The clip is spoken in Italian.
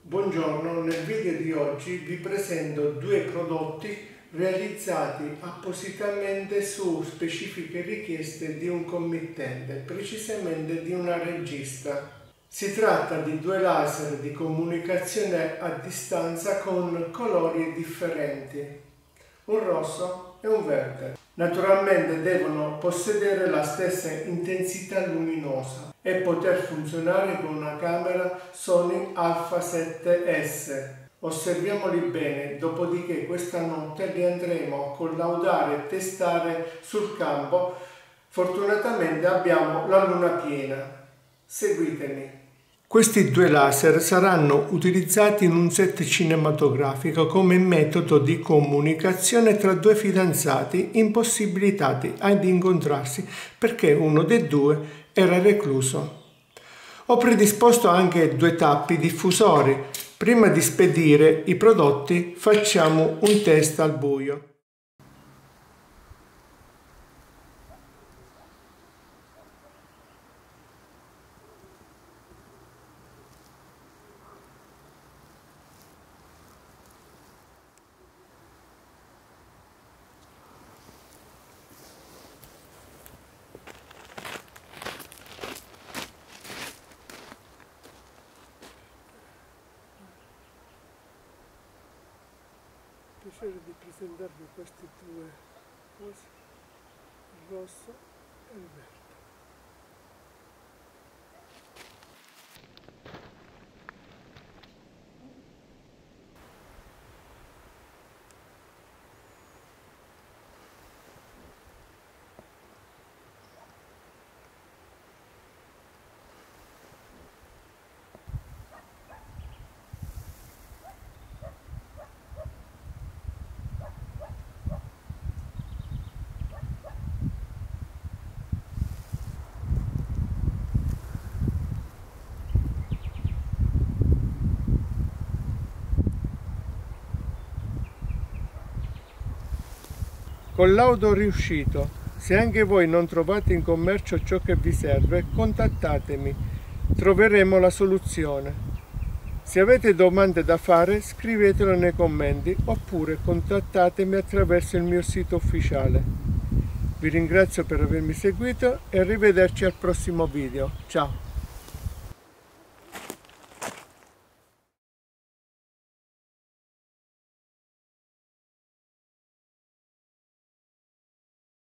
Buongiorno, nel video di oggi vi presento due prodotti realizzati appositamente su specifiche richieste di un committente, precisamente di una regista. Si tratta di due laser di comunicazione a distanza con colori differenti, un rosso e un verde. Naturalmente devono possedere la stessa intensità luminosa e poter funzionare con una camera Sony Alpha 7S. Osserviamoli bene, dopodiché questa notte li andremo a collaudare e testare sul campo. Fortunatamente abbiamo la luna piena. Seguitemi. Questi due laser saranno utilizzati in un set cinematografico come metodo di comunicazione tra due fidanzati impossibilitati ad incontrarsi perché uno dei due era recluso. Ho predisposto anche due tappi diffusori. Prima di spedire i prodotti facciamo un test al buio. Piacere di presentarvi questi due cose, il rosso e il verde. Collaudo riuscito. Se anche voi non trovate in commercio ciò che vi serve, contattatemi, troveremo la soluzione. Se avete domande da fare, scrivetelo nei commenti oppure contattatemi attraverso il mio sito ufficiale. Vi ringrazio per avermi seguito e arrivederci al prossimo video. Ciao!